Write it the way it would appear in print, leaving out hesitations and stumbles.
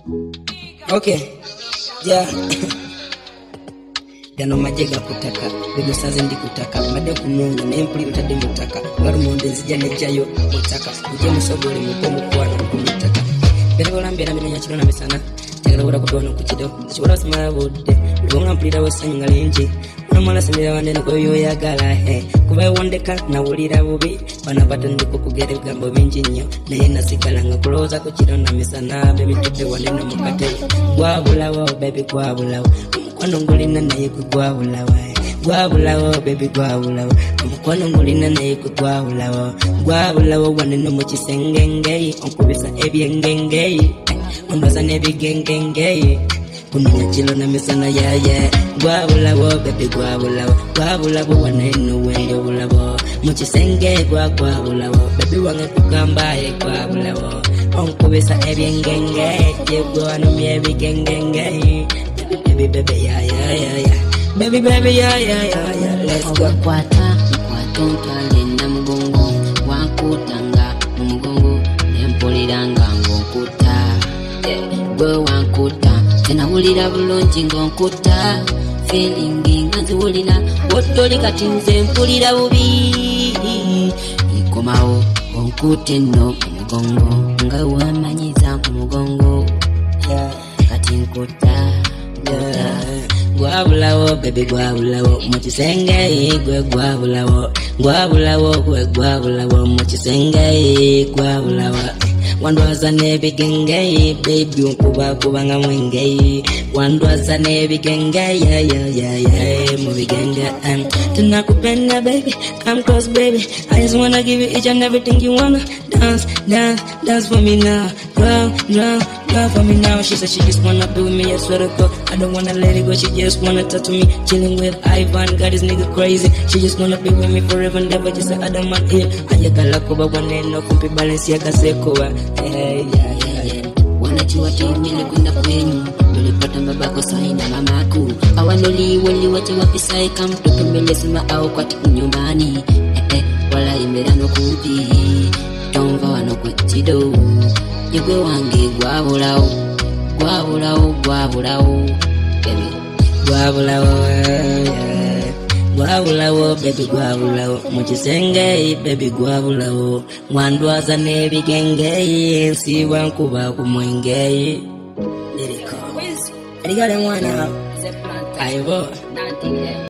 Okay. Ja. Gano majega kutaka bino saze ndi kutaka made kunonga nempuli utade mutaka wari monde nzijane jayo mutaka uje musobole mukomo kwana kumutaka bero lambera bino nyakiro na misana tegera ura kudona kukido kibora sima budde ngomna mpulira wasanyu ngalenje namala semera wande nakoyo yagala kuba wondeka na wulira bubi bana batandi kukugere gambo bingi nnyo naye nasigala nga kuloza ku kiro na misana bebi tudde wande na mukate gwabulawo baby gwabulawo omukwano ngulina naye gwabulawo gwabulawo baby gwabulawo omukwano ngulina naye gwabulawo wande no mu kisengenge onkubisa ebyengenge ondoza nebigengenge kunya kilo na misana yaye gwabulawo baby gwabulawo waneno wenyo bulawo mukisenge gwabulawo baby wange tukambaye gwabulawo onkubisa ebyengenge yegwana myebigengenge baby ya baby ya let's go kwata ntwale na mugongo wakutanga mugongo nempuliranga ngokuta gwe wankuta tenawulira bulungi ng'onkuta feelingi nga nziwulira wotoli kati nze mpulira bubi ikomawo onkute nno omugongo nga wamanyiza ku mugongo kati nkuta gwabulawo baby gwabulawo mukisenge gwe gwabulawo gwe gwabulawo mukisenge gwabulawo wandwaza nebigenge baby unkuba nga mwenge wandwaza nebigenge mubigenge tunakupenda baby come close baby I just wanna give you each and everything you wanna dance for me now Love for me now. She said she just wanna be with me, I swear to God I don't wanna let it go, she just wanna touch me. Chilling with Ivan, got this nigga crazy. She just wanna be with me forever and ever. Just say I don't mind it. Ayagala kuba wane no kumpi balance ya kasekoa. Wanajua timile kwenda kwenyu nilipata babako sahi na mamaku awanoli wali wache wapisai kamtoto mbele sima au kwa tiku nyumbani wala imerano kumpi tomva wano kwa chido yugwe wange gwabulawo baby gwabulawo baby gwabulawo mukisenge baby gwabulawo mwandwaza nebigenge nsi wankuba ku mwenge aligale mwana aibo